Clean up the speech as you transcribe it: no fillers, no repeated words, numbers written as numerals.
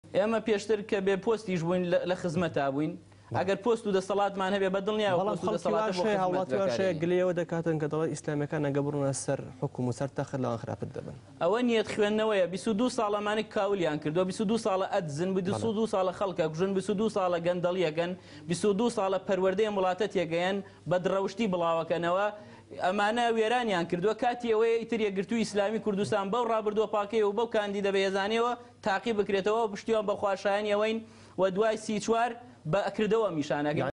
ئێمە پێشتر کە بێ پۆستیش بووین لە خزمەتا بووین ئەگەر پۆست و دەسەڵاتمان هەبێ بەدڵنیا هەڵاتشەیە گلەوە دەکاتن کە دەڵی ئیسلامیەکان ئەگە بڕونە سەر حکوم و سەر تەخت لەوان خراپەت دەبن ئەوە نیەت خوێندنەوەیە 22 ساڵەمانی کاولیان کردو 22 ساڵە ئەدزن 22 ساڵە خەڵکە کوژن 22 ساڵە گەندەڵیەکەن 22 ساڵە پەروەردەی وڵاتەتێگەیان بە دڕەوشتی بڵاوەکەنەوە ئەمانە وێرانیان کردووە کاتی ئەوەیە ئیتر یەکگرتووی ئیسلامی کوردستان بەو ڕابردووە پاکەی و بەو کاندیدە بەهێزانیەوە تاقی بکرێتەوە پشتیوان بە خواشایانی ئەوەین و دوای 34 بە ئەکردەوە میشانەکە